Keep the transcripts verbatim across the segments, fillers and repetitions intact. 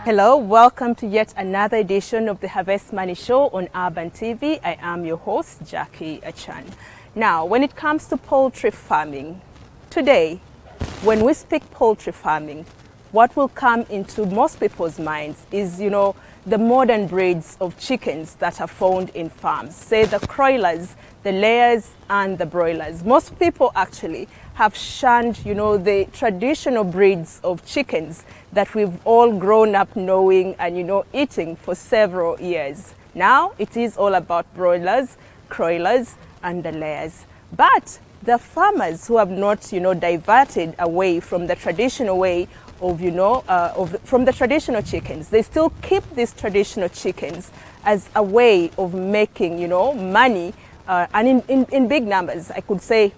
Hello, welcome to yet another edition of the Harvest Money Show on Urban T V. I am your host, Jackie Achan. Now, when it comes to poultry farming, today, when we speak poultry farming, what will come into most people's minds is, you know, the modern breeds of chickens that are found in farms, say the croilers, the layers, and the broilers. Most people actually have shunned, you know, the traditional breeds of chickens that we've all grown up knowing and, you know, eating for several years. Now it is all about broilers, croilers, and the layers. But the farmers who have not, you know, diverted away from the traditional way of, you know, uh, of, from the traditional chickens, they still keep these traditional chickens as a way of making, you know, money, uh, and in, in, in big numbers, I could say.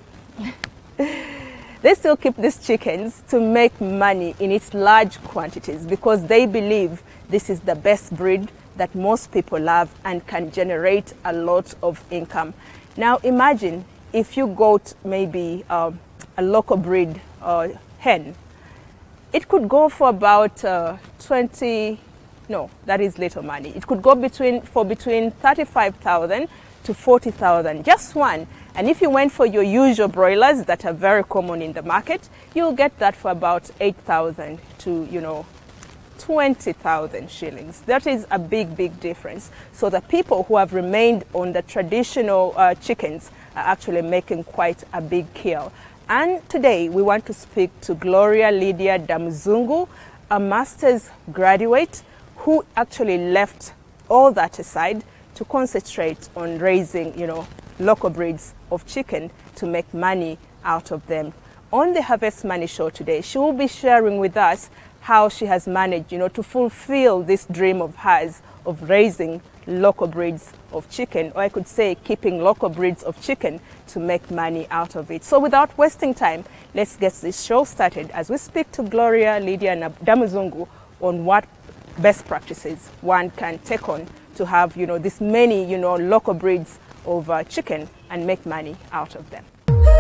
They still keep these chickens to make money in its large quantities because they believe this is the best breed that most people love and can generate a lot of income. Now imagine if you got maybe um, a local breed uh, hen. It could go for about uh, twenty, no, that is little money. It could go between for between thirty-five thousand to forty thousand, just one. And if you went for your usual broilers that are very common in the market, you'll get that for about eight thousand to, you know, twenty thousand shillings. That is a big, big difference. So the people who have remained on the traditional uh, chickens are actually making quite a big kill. And today we want to speak to Gloria Lydia Damuzungu, a master's graduate who actually left all that aside to concentrate on raising, you know, local breeds of chicken to make money out of them. On the Harvest Money Show today, she will be sharing with us how she has managed, you know, to fulfill this dream of hers of raising local breeds of chicken, or I could say keeping local breeds of chicken to make money out of it. So without wasting time, let's get this show started as we speak to Gloria Lydia Damuzungu on what best practices one can take on to have, you know, this many, you know, local breeds of uh, chicken and make money out of them.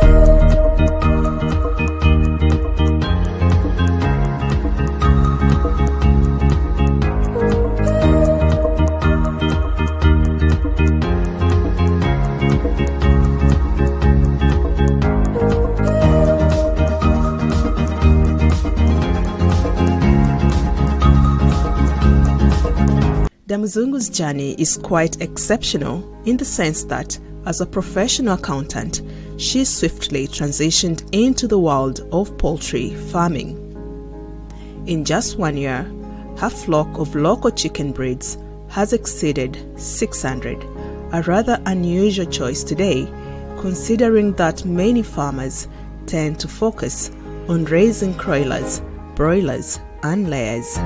Damuzungu's journey is quite exceptional in the sense that, as a professional accountant, she swiftly transitioned into the world of poultry farming. In just one year, her flock of local chicken breeds has exceeded six hundred, a rather unusual choice today, considering that many farmers tend to focus on raising croilers, broilers, and layers.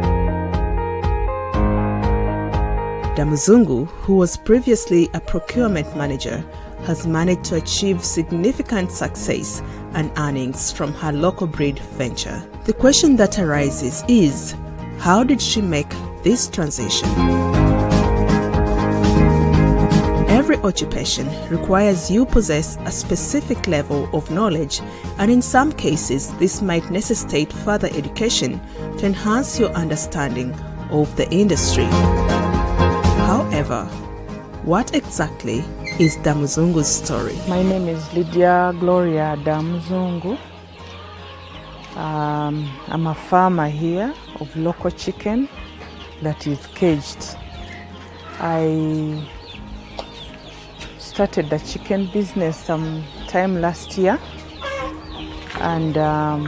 Damuzungu, who was previously a procurement manager, has managed to achieve significant success and earnings from her local breed venture. The question that arises is, how did she make this transition? Every occupation requires you possess a specific level of knowledge, and in some cases this might necessitate further education to enhance your understanding of the industry. However, what exactly is Damuzungu's story? My name is Lydia Gloria Damuzungu. Um, I'm a farmer here of local chicken that is caged. I started the chicken business some time last year, and um,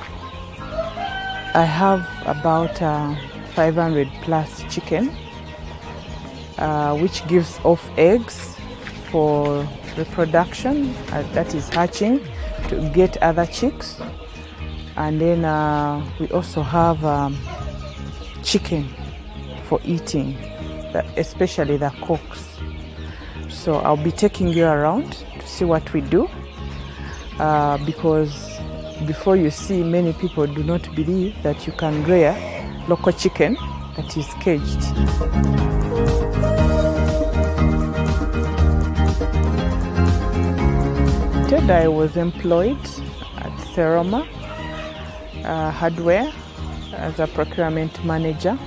I have about uh, five hundred plus chicken. Uh, which gives off eggs for reproduction, uh, that is hatching, to get other chicks. And then uh, we also have um, chicken for eating, especially the cocks. So I'll be taking you around to see what we do, uh, because before you see, many people do not believe that you can rear local chicken that is caged. I was employed at Seroma uh, Hardware as a procurement manager.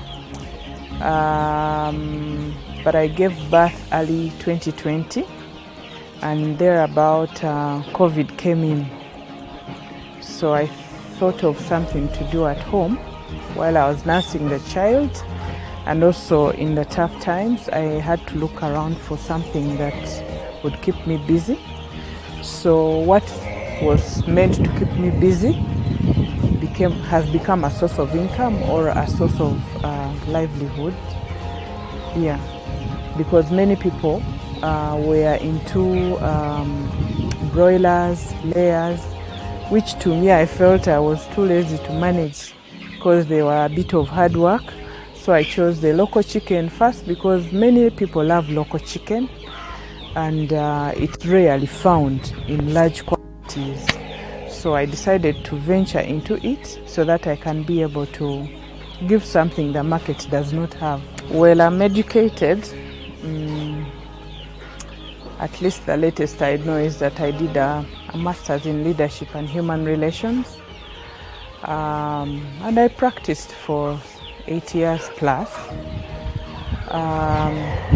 Um, but I gave birth early twenty twenty, and thereabout uh, COVID came in. So I thought of something to do at home while I was nursing the child, and also in the tough times I had to look around for something that would keep me busy. So what was meant to keep me busy became has become a source of income or a source of uh, livelihood. Yeah, because many people uh, were into um, broilers, layers, which to me I felt I was too lazy to manage because they were a bit of hard work. So I chose the local chicken first because many people love local chicken, and uh, it's rarely found in large quantities. So I decided to venture into it so that I can be able to give something the market does not have. Well, I'm educated. Um, at least the latest I know is that I did a, a master's in leadership and human relations. Um, and I practiced for eight years plus. Um,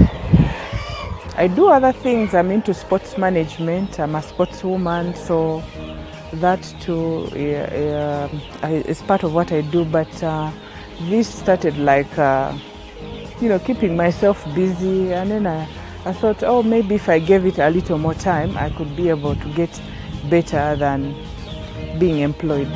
I do other things. I'm into sports management. I'm a sportswoman, so that too uh, uh, is part of what I do. But uh, this started like, uh, you know, keeping myself busy, and then I, I thought, oh, maybe if I gave it a little more time, I could be able to get better than being employed.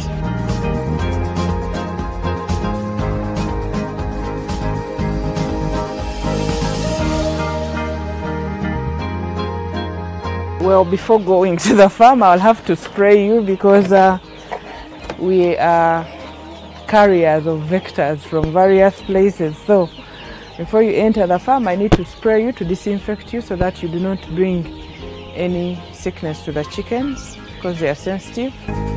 Well, before going to the farm, I'll have to spray you because uh, we are carriers of vectors from various places. So before you enter the farm, I need to spray you to disinfect you so that you do not bring any sickness to the chickens because they are sensitive.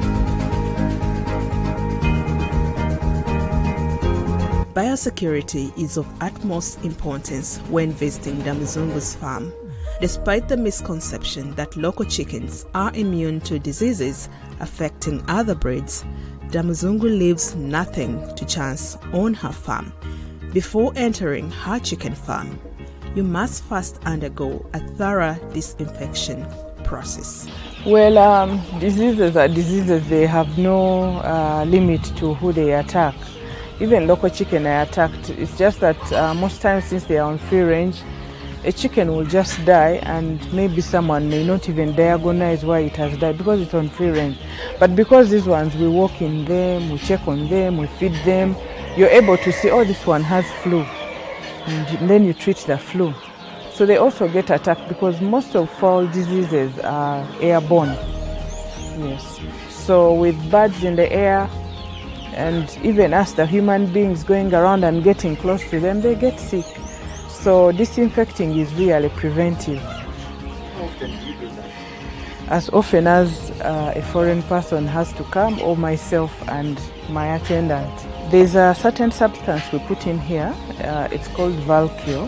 Biosecurity is of utmost importance when visiting Damuzungu's farm. Despite the misconception that local chickens are immune to diseases affecting other breeds, Damuzungu leaves nothing to chance on her farm. Before entering her chicken farm, you must first undergo a thorough disinfection process. Well, um, diseases are diseases. They have no uh, limit to who they attack. Even local chicken are attacked. It's just that uh, most times, since they are on free range, a chicken will just die, and maybe someone may not even diagnose why it has died because it's on free range. But because these ones, we walk in them, we check on them, we feed them, you're able to see, oh, this one has flu, and then you treat the flu. So they also get attacked because most of fowl diseases are airborne. Yes. So with birds in the air, and even us, the human beings, going around and getting close to them, they get sick. So disinfecting is really preventive. How often do you do that? As often as uh, a foreign person has to come, or myself and my attendant. There's a certain substance we put in here. Uh, it's called Valcure.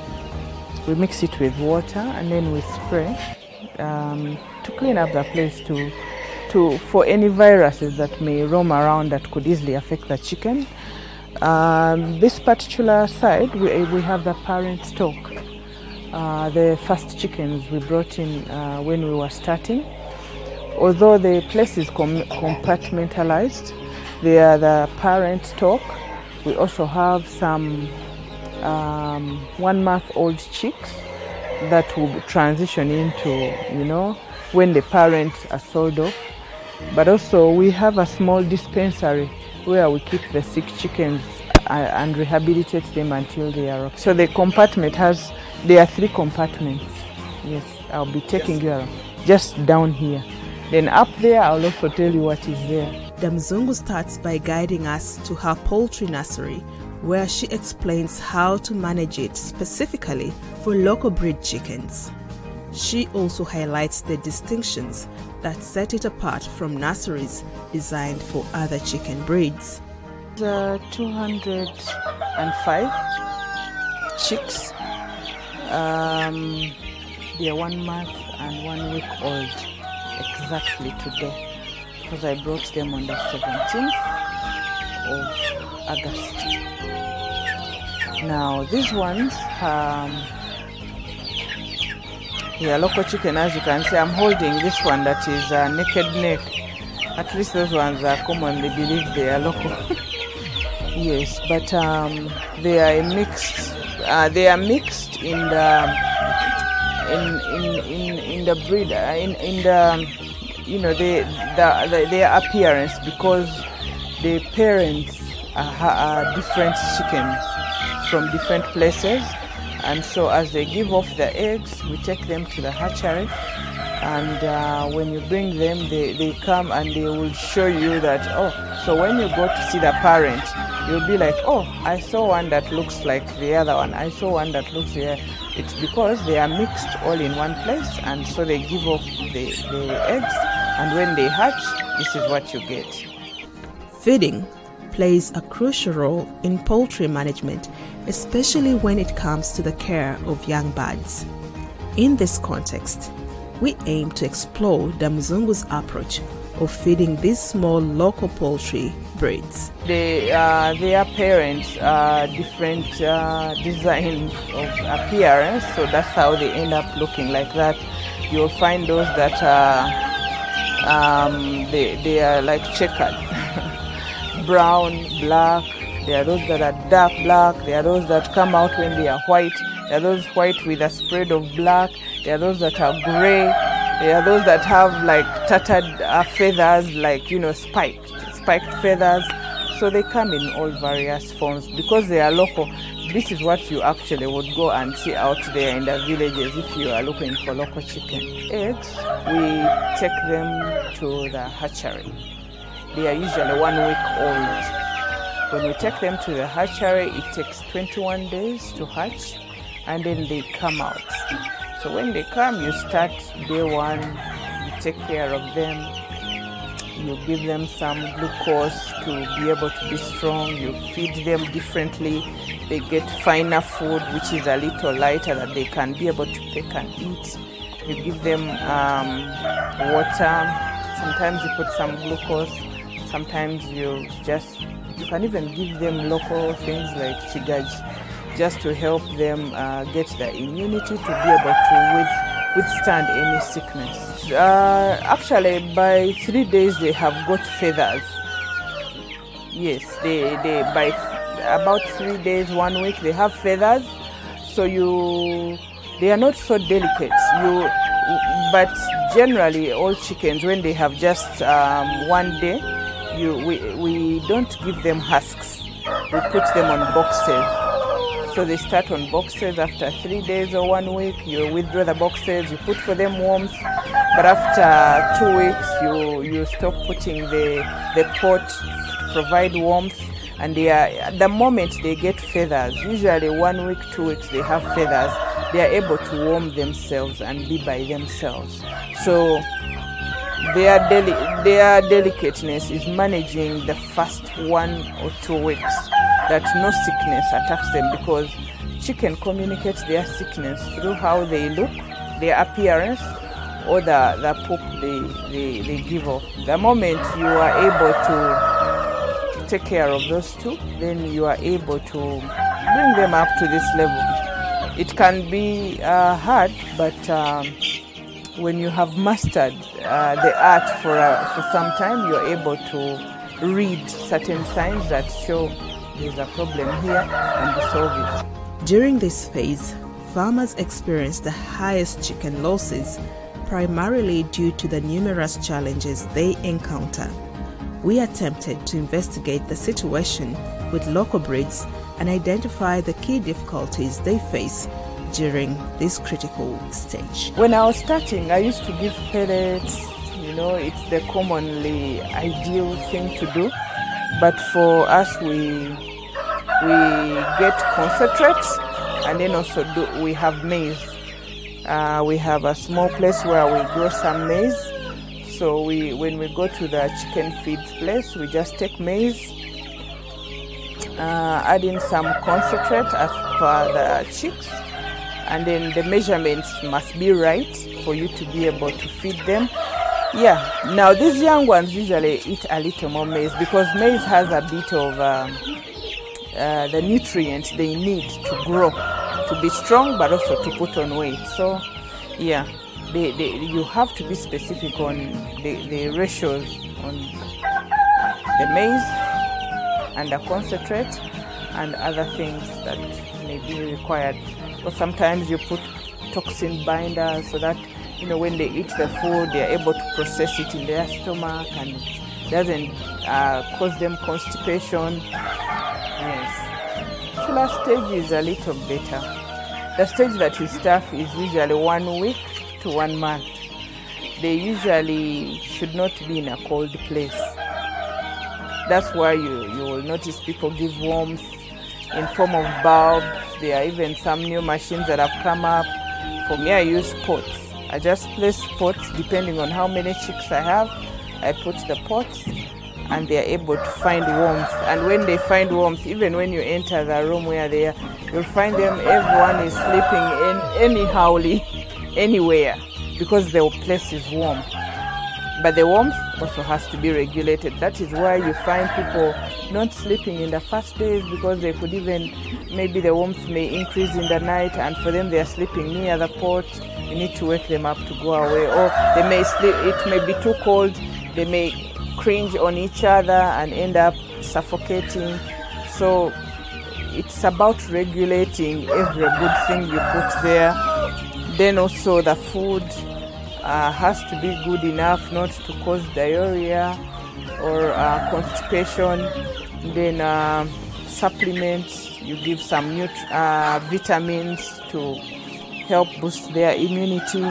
We mix it with water and then we spray um, to clean up the place to, to, for any viruses that may roam around that could easily affect the chicken. Um, this particular side, we, we have the parent stock. Uh, the first chickens we brought in uh, when we were starting. Although the place is com compartmentalized, they are the parent stock. We also have some um, one-month-old chicks that will transition into, you know, when the parents are sold off. But also we have a small dispensary where we keep the sick chickens and rehabilitate them until they are okay. So the compartment has, there are three compartments. Yes, I'll be taking you around. Just down here. Then up there, I'll also tell you what is there. Damuzungu starts by guiding us to her poultry nursery, where she explains how to manage it specifically for local breed chickens. She also highlights the distinctions that set it apart from nurseries designed for other chicken breeds. The two hundred five chicks. Um, they are one month and one week old exactly today, because I brought them on the seventeenth of August. Now these ones, um, yeah, local chicken, as you can see, I'm holding this one that is uh, naked neck. At least those ones are commonly believed they are local. Yes, but um, they are mixed. Uh, they are mixed in the in in in, in the breed uh, in in the you know the, the, the their appearance, because the parents are, are different chickens from different places, and so as they give off the eggs, we take them to the hatchery, and uh, when you bring them, they, they come and they will show you that, oh, so when you go to see the parent, you'll be like, oh, I saw one that looks like the other one, I saw one that looks the other. It's because they are mixed all in one place, and so they give off the, the eggs, and when they hatch, this is what you get. Feeding plays a crucial role in poultry management, especially when it comes to the care of young birds. In this context, we aim to explore the Mzungu's approach of feeding these small local poultry breeds. They, uh, their parents are different uh, designs of appearance, so that's how they end up looking like that. You'll find those that are, um, they, they are like checkered. Brown, black, there are those that are dark black, there are those that come out when they are white, there are those white with a spread of black, there are those that are gray, there are those that have like tattered uh, feathers, like, you know, spiked, spiked feathers. So they come in all various forms. Because they are local, this is what you actually would go and see out there in the villages if you are looking for local chicken. Eggs, we take them to the hatchery. They are usually one week old. When we take them to the hatchery, it takes twenty-one days to hatch, and then they come out. So when they come, you start day one, you take care of them, you give them some glucose to be able to be strong, you feed them differently, they get finer food which is a little lighter that they can be able to pick and eat. You give them um, water, sometimes you put some glucose, sometimes you just, you can even give them local things like chigaji, just to help them uh, get the immunity to be able to with, withstand any sickness. Uh, actually, by three days they have got feathers. Yes, they, they by about three days, one week, they have feathers. So you, they are not so delicate. You, but generally, all chickens, when they have just um, one day, you, we, we don't give them husks. We put them on boxes. So they start on boxes. After three days or one week, you withdraw the boxes, you put for them warmth. But after two weeks, you, you stop putting the, the pot to provide warmth. And they are, at the moment they get feathers, usually one week, two weeks, they have feathers, they are able to warm themselves and be by themselves. So their, deli their delicateness is managing the first one or two weeks that no sickness attacks them, because chicken communicates their sickness through how they look, their appearance, or the, the poop they, they, they give off. The moment you are able to take care of those two, then you are able to bring them up to this level. It can be uh, hard, but um, when you have mastered uh, the art for, uh, for some time, you're able to read certain signs that show there's a problem here and solve it. During this phase, farmers experience the highest chicken losses, primarily due to the numerous challenges they encounter. We attempted to investigate the situation with local breeds and identify the key difficulties they face during this critical stage. When I was starting, I used to give pellets. You know, it's the commonly ideal thing to do. But for us, we we get concentrates, and then also do, we have maize. Uh, we have a small place where we grow some maize. So we, when we go to the chicken feeds place, we just take maize, uh, add in some concentrate as per the chicks, and then the measurements must be right for you to be able to feed them. Yeah, now these young ones usually eat a little more maize because maize has a bit of um, uh, the nutrients they need to grow, to be strong, but also to put on weight. So, yeah, they, they, you have to be specific on the, the ratios on the maize and the concentrate and other things that may be required. But sometimes you put toxin binders so that, you know, when they eat the food, they are able to process it in their stomach and it doesn't uh, cause them constipation. Yes. So last stage is a little better. The stage that is tough is usually one week to one month. They usually should not be in a cold place. That's why you, you will notice people give warmth in form of bulbs. There are even some new machines that have come up. For me, I use pots. I just place pots depending on how many chicks I have. I put the pots and they are able to find warmth. And when they find warmth, even when you enter the room where they are, you'll find them, everyone is sleeping in anyhowly, anywhere, because the place is warm. But the warmth also has to be regulated. That is why you find people not sleeping in the first days, because they could even, maybe the warmth may increase in the night, and for them they are sleeping near the pot. You need to wake them up to go away. Or they may sleep, it may be too cold, they may cringe on each other and end up suffocating. So it's about regulating every good thing you put there. Then also the food Uh, has to be good enough not to cause diarrhea or uh, constipation. Then uh, supplements, you give some nut- uh, vitamins to help boost their immunity.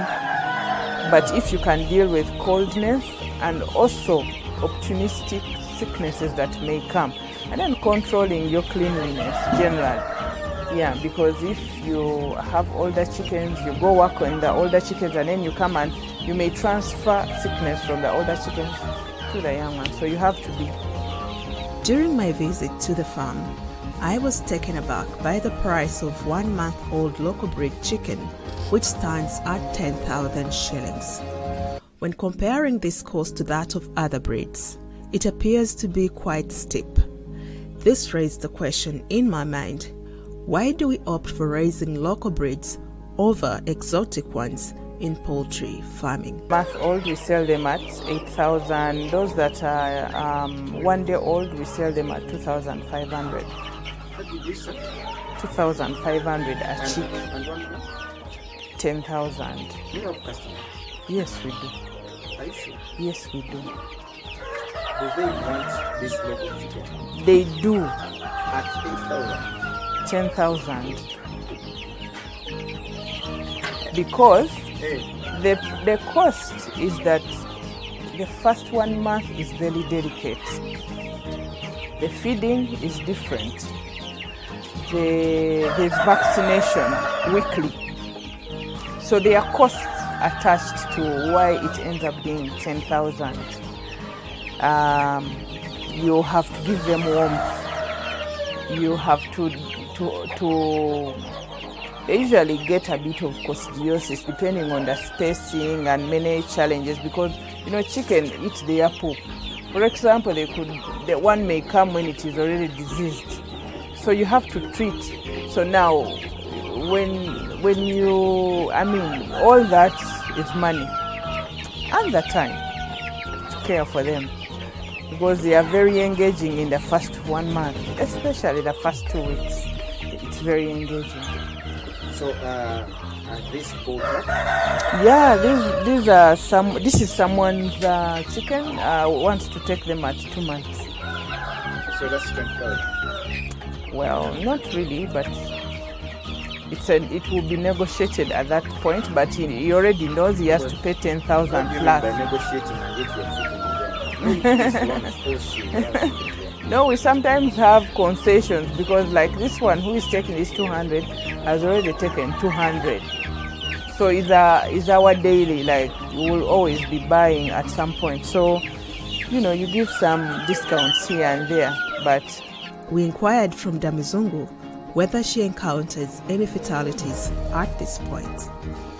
But if you can deal with coldness and also opportunistic sicknesses that may come, and then controlling your cleanliness generally. Yeah, because if you have older chickens, you go work on the older chickens and then you come and you may transfer sickness from the older chickens to the young ones. So you have to be. During my visit to the farm, I was taken aback by the price of one month old local breed chicken, which stands at ten thousand shillings. When comparing this cost to that of other breeds, it appears to be quite steep. This raised the question in my mind: why do we opt for raising local breeds over exotic ones in poultry farming? Month old, we sell them at eight thousand. Those that are um, one day old, we sell them at two thousand five hundred. What did you say? two thousand five hundred a And, chick, and one more? ten thousand. You have customers. Yes, we do. Are you sure? Yes, we do. Do they want this local chicken They do. at eight thousand? ten thousand. Because Hey, the, the cost is that the first one month is very delicate. The feeding is different. The, there's vaccination weekly. So there are costs attached to why it ends up being ten thousand. Um, you have to give them warmth. You have to, to, to they usually get a bit of coccidiosis depending on the spacing and many challenges, because, you know, chicken eat their poop. For example, they could, the one may come when it is already diseased. So you have to treat. So now, when, when you, I mean, all that is money and the time to care for them, because they are very engaging in the first one month, especially the first two weeks. It's very engaging. so uh, uh, this poultry, Yeah, these these are some. This is someone's uh, chicken. Uh, wants to take them at two months. so that's ten thousand. Well, not really, but it's a, it will be negotiated at that point. But he, he already knows he has to pay ten thousand What do you mean plus. by negotiating and get your food on them? This one is bullshit. You have to get them. No, we sometimes have concessions, because like this one who is taking this two hundred has already taken two hundred. So it's, a, it's our daily, like we will always be buying at some point. So, you know, you give some discounts here and there, but We inquired from Damizungu whether she encounters any fatalities at this point.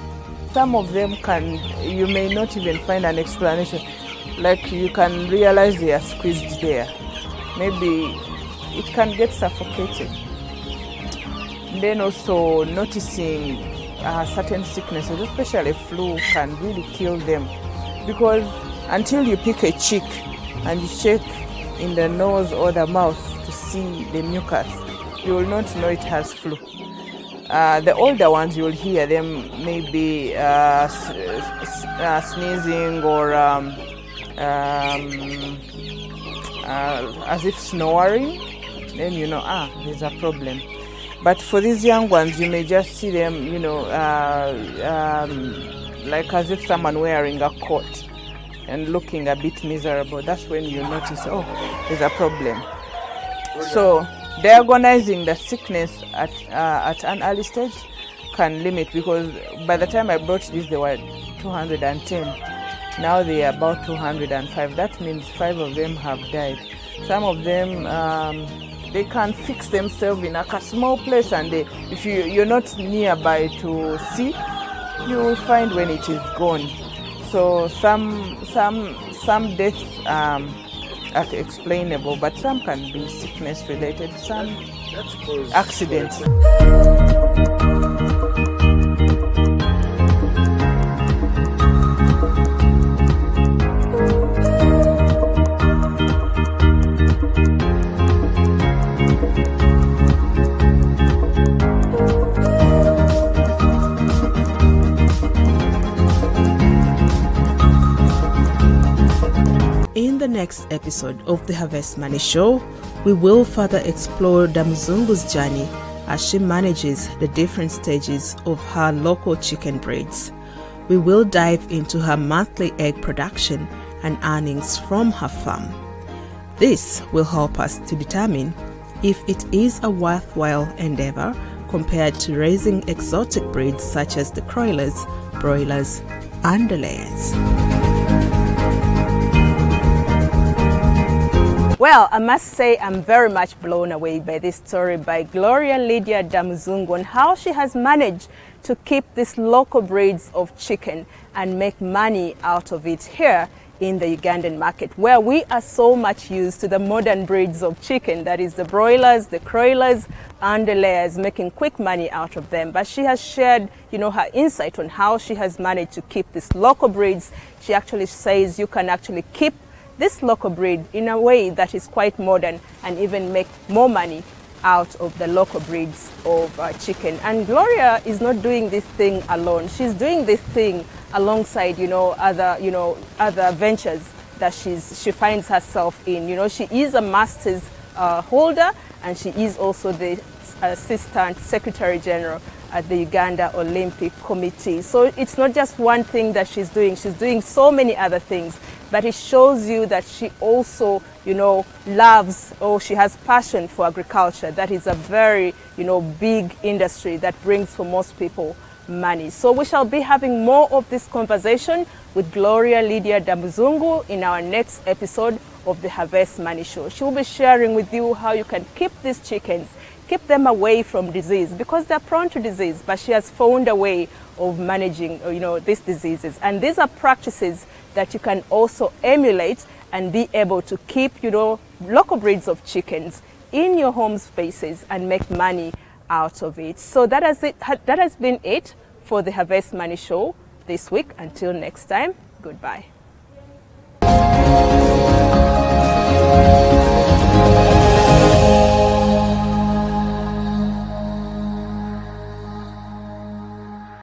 some of them can, you may not even find an explanation. Like you can realize they are squeezed there. Maybe it can get suffocated. Then also noticing uh, certain sicknesses, especially flu, can really kill them. Because until you pick a chick and you check in the nose or the mouth to see the mucus, you will not know it has flu. Uh, the older ones, you will hear them maybe uh, s s uh, sneezing or um, um, uh, as if snoring. Then you know, ah, there's a problem. But for these young ones, you may just see them, you know, uh, um, like as if someone wearing a coat and looking a bit miserable. That's when you notice, oh, there's a problem. So diagnosing the sickness at uh, at an early stage can limit, because by the time I brought this, they were two hundred ten. Now they are about two hundred five. That means five of them have died. Some of them, um, they can fix themselves in like a small place, and they, if you, you're not nearby to see, you will find when it is gone. So some some some deaths um, are explainable, but some can be sickness related, some accidents. In the next episode of the Harvest Money Show, we will further explore Damuzungu's journey as she manages the different stages of her local chicken breeds. We will dive into her monthly egg production and earnings from her farm. This will help us to determine if it is a worthwhile endeavor compared to raising exotic breeds such as the croilers, broilers, and the layers. Well, I must say I'm very much blown away by this story by Gloria Lydia Damuzungu on how she has managed to keep these local breeds of chicken and make money out of it here in the Ugandan market, where we are so much used to the modern breeds of chicken, that is the broilers, the croilers, and the layers, making quick money out of them. But she has shared, you know, her insight on how she has managed to keep these local breeds. She actually says you can actually keep this local breed in a way that is quite modern and even make more money out of the local breeds of uh, chicken. And Gloria is not doing this thing alone. She's doing this thing alongside, you know, other, you know, other ventures that she's, she finds herself in. You know, she is a master's uh, holder, and she is also the Assistant Secretary General at the Uganda Olympic Committee. So it's not just one thing that she's doing. She's doing so many other things. But it shows you that she also, you know, loves, or she has passion for agriculture. That is a very, you know, big industry that brings for most people money. So we shall be having more of this conversation with Gloria Lydia Damuzungu in our next episode of the Harvest Money Show. She will be sharing with you how you can keep these chickens, keep them away from disease, because they're prone to disease, but she has found a way of managing, you know, these diseases. And these are practices that you can also emulate and be able to keep, you know, local breeds of chickens in your home spaces and make money out of it. So that has, it, that has been it for the Harvest Money Show this week. Until next time, goodbye.